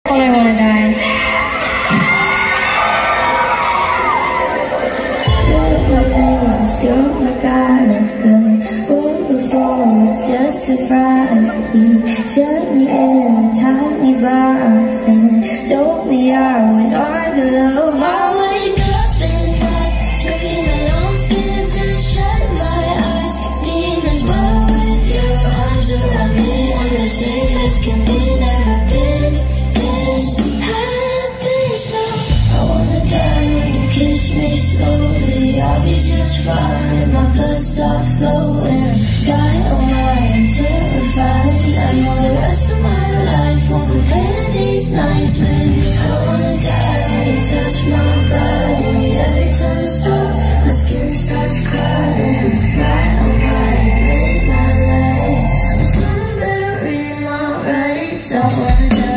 When I wanna die. You're my Jesus, you're my God. What before was justified. He shut me in a tiny box and told me I was hard to love. I wake up at night, screaming, I'm scared to shut my eyes. Demons well with your arms around me. I'm the safest can be, never been this happy. So I wanna die when you kiss me slowly. I'll be just fine if my blood stops flowing. God, oh my, I'm terrified. I know the rest of my life won't compare to these nights with you. I wanna die when you touch my body. Every time I stop, my skin starts crawling. Right, oh my, you made my life. So someone better read my rights. I wanna die.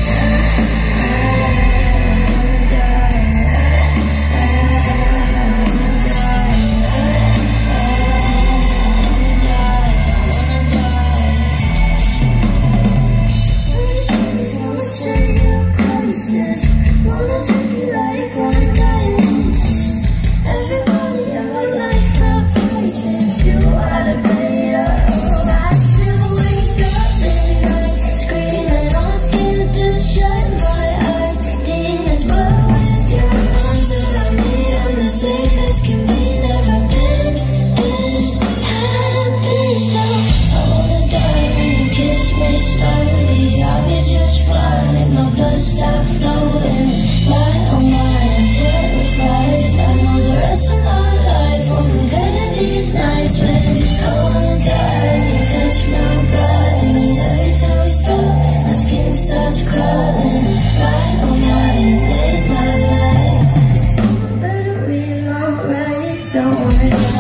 Stop flowing. Why, oh my, I'm terrified. I know the rest of my life won't compare to these nights with you. I wanna die when you touch my body. Every time we stop, my skin starts crawling. Why, oh my, you made my life. I better read my rights. I wanna die.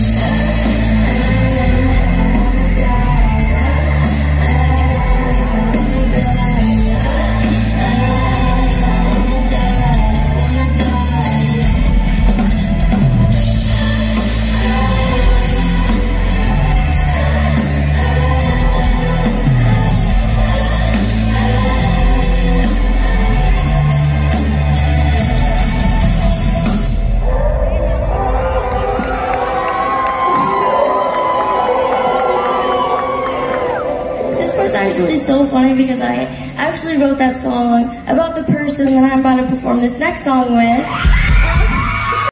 It's actually so funny because I actually wrote that song about the person that I'm about to perform this next song with.